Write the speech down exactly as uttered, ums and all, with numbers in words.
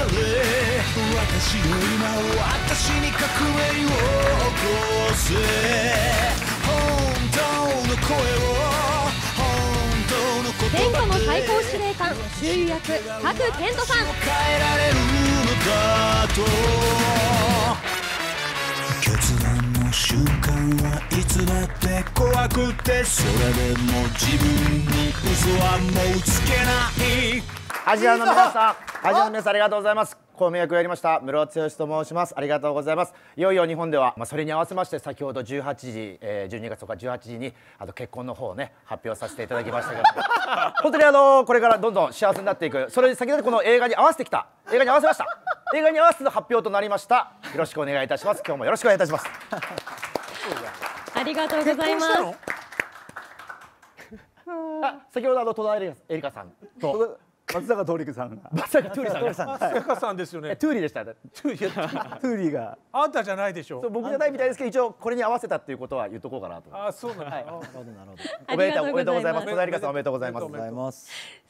私の今私に革命を起こせ本当の声を本当の言天下の葉で最高司令官重油役賀来賢人さん。 変えられるのだと決断の瞬間はいつだって怖くてそれでも自分に嘘はもうつけないアジアの皆さん、アジアの皆さんありがとうございます。孔明役をやりました室尾剛と申します。ありがとうございます。いよいよ日本では、まあ、それに合わせまして先ほどじゅうはちじ、えー、じゅうにがつとかじゅうはちじにあと結婚の方をね発表させていただきましたけど本当にあのこれからどんどん幸せになっていく、それに先ほどこの映画に合わせてきた映画に合わせました映画に合わせての発表となりました。よろしくお願いいたします。今日もよろしくお願いいたします。 ありがとうございます。 あ、先ほどあの戸田恵梨香さんと松坂桃李さんが松坂桃李さんが松坂さんですよね。 トゥーリーでした。 トゥーリーがあんたじゃないでしょ。 そう僕じゃないみたいですけど一応これに合わせたっていうことは言っとこうかなと。 あ、そうなんだ。 おめでとうおめでとうございます。戸田恵梨香さんおめでとうございます。 ありがとうございます。